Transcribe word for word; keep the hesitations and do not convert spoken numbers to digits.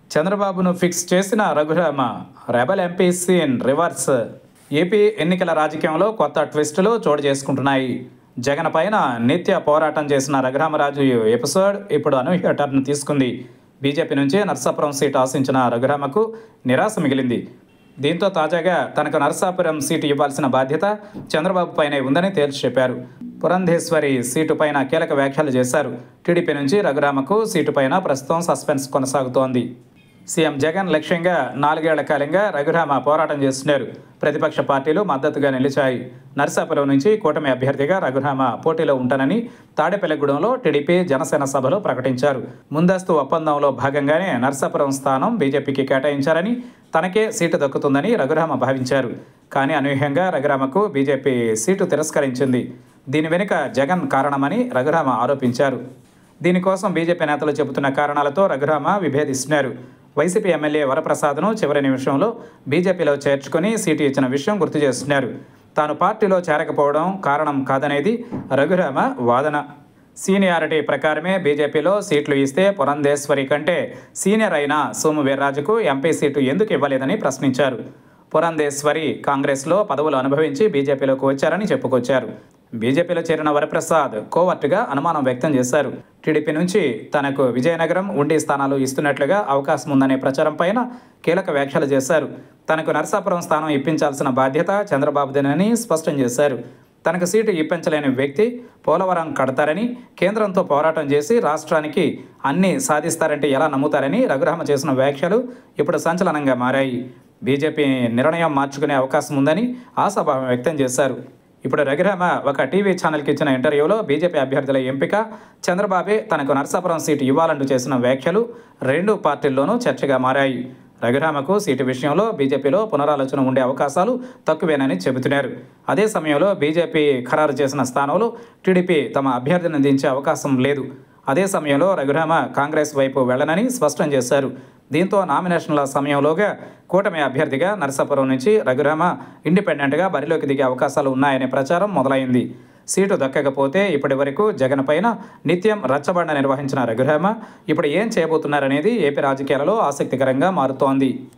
చంద్రబాబును ఫిక్స్ చేసిన Raghurama, rebel MP scene reverse. AP ఎన్నికల రాజకీయంలో కొత్త ట్విస్టులు చోటు చేసుకుంటున్నాయి. జగన్ పైన నిత్య పోరాటం చేసిన రఘురామరాజు ఎపిసోడ్ ఇప్పుడు అనూహ్య టర్న్ తీసుకుంది. బీజేపీ నుంచి నర్సాపురం సీటు ఆశించిన రఘురామకు నిరాశ మిగిలింది. దీంతో తాజాగా తనకు నరసాపురం సీటు ఇవ్వాల్సిన బాధ్యత చంద్రబాబు పైనే ఉందని తేల్చి చెప్పారు. పురంధేశ్వరి సీటు పైన కీలక వ్యాఖ్యలు చేశారు. టీడీపీ నుంచి రఘురామకు సీటు పైన ప్రస్తుతం సస్పెన్స్ కొనసాగుతోంది. సీఎం జగన్ లక్ష్యంగా నాలుగేళ్ల కాలంగా రఘురామ పోరాటం చేస్తున్నారు. ప్రతిపక్ష పార్టీలు మద్దతుగా నిలిచాయి. నరసాపురం నుంచి కూటమి అభ్యర్థిగా రఘురామ పోటీలో ఉంటానని తాడేపల్లిగూడెంలో టీడీపీ జనసేన సభలో ప్రకటించారు. ముందస్తు ఒప్పందంలో భాగంగానే నరసాపురం స్థానం బీజేపీకి కేటాయించారని, తనకే సీటు దక్కుతుందని రఘురామ భావించారు. కానీ అనూహ్యంగా రఘురామకు బీజేపీ సీటు తిరస్కరించింది. దీని వెనుక జగన్ కారణమని రఘురామ ఆరోపించారు. దీనికోసం బీజేపీ నేతలు చెబుతున్న కారణాలతో రఘురామ విభేదిస్తున్నారు. వైసీపీ ఎమ్మెల్యే వరప్రసాద్ను చివరి నిమిషంలో బీజేపీలో చేర్చుకుని సీటు ఇచ్చిన విషయం గుర్తు చేస్తున్నారు. తాను పార్టీలో చేరకపోవడం కారణం కాదనేది రఘురామ వాదన. సీనియారిటీ ప్రకారమే బీజేపీలో సీట్లు ఇస్తే పురంధేశ్వరి కంటే సీనియర్ అయిన సోము వీర్రాజుకు ఎంపీ సీటు ఎందుకు ఇవ్వలేదని ప్రశ్నించారు. పురంధేశ్వరి కాంగ్రెస్లో పదవులు అనుభవించి బీజేపీలోకి వచ్చారని చెప్పుకొచ్చారు. బీజేపీలో చేరిన వరప్రసాద్ కోవర్టుగా అనుమానం వ్యక్తం చేశారు. టీడీపీ నుంచి తనకు విజయనగరం, ఉండి స్థానాలు ఇస్తున్నట్లుగా అవకాశం ఉందనే ప్రచారం పైన కీలక వ్యాఖ్యలు చేశారు. తనకు నరసాపురం స్థానం ఇప్పించాల్సిన బాధ్యత చంద్రబాబుదేనని స్పష్టం చేశారు. తనకు సీటు ఇప్పించలేని వ్యక్తి పోలవరం కడతారని, కేంద్రంతో పోరాటం చేసి రాష్ట్రానికి అన్నీ సాధిస్తారంటే ఎలా నమ్ముతారని రఘురామ చేసిన వ్యాఖ్యలు ఇప్పుడు సంచలనంగా మారాయి. బీజేపీ నిర్ణయం మార్చుకునే అవకాశం ఉందని ఆశాభావం వ్యక్తం చేశారు. ఇప్పుడు రఘురామ ఒక టీవీ ఛానల్కి ఇచ్చిన ఇంటర్వ్యూలో బీజేపీ అభ్యర్థుల ఎంపిక, చంద్రబాబే తనకు నరసాపురం సీటు ఇవ్వాలంటూ చేసిన వ్యాఖ్యలు రెండు పార్టీల్లోనూ చర్చగా మారాయి. రఘురామకు సీటు విషయంలో బీజేపీలో పునరాలోచన ఉండే అవకాశాలు తక్కువేనని చెబుతున్నారు. అదే సమయంలో బీజేపీ ఖరారు చేసిన స్థానంలో టీడీపీ తమ అభ్యర్థిని దించే అవకాశం లేదు. అదే సమయంలో రఘురామ కాంగ్రెస్ వైపు వెళ్లనని స్పష్టం చేశారు. దీంతో నామినేషన్ల సమయంలోగా కూటమి అభ్యర్థిగా నరసాపురం నుంచి రఘురామ ఇండిపెండెంట్గా బరిలోకి దిగే అవకాశాలు ఉన్నాయనే ప్రచారం మొదలైంది. సీటు దక్కకపోతే ఇప్పటి వరకు జగన్ పైన నిత్యం రచ్చబండ నిర్వహించిన రఘురామ ఇప్పుడు ఏం చేయబోతున్నారనేది ఏపీ రాజకీయాలలో ఆసక్తికరంగా మారుతోంది.